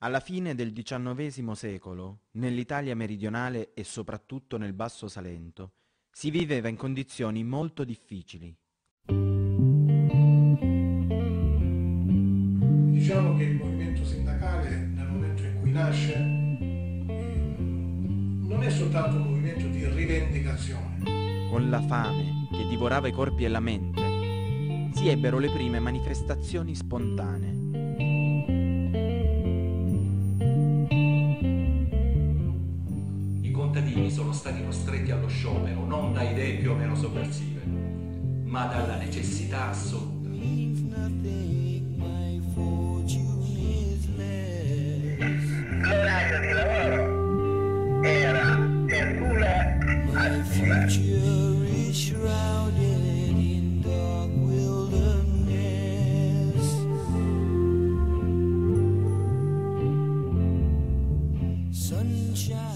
Alla fine del XIX secolo, nell'Italia meridionale e soprattutto nel Basso Salento, si viveva in condizioni molto difficili. Diciamo che il movimento sindacale, nel momento in cui nasce, non è soltanto un movimento di rivendicazione. Con la fame che divorava i corpi e la mente, si ebbero le prime manifestazioni spontanee. I contadini sono stati costretti allo sciopero non da idee più o meno sovversive, ma dalla necessità assoluta. L'orario di lavoro era per l'una al Sunshine.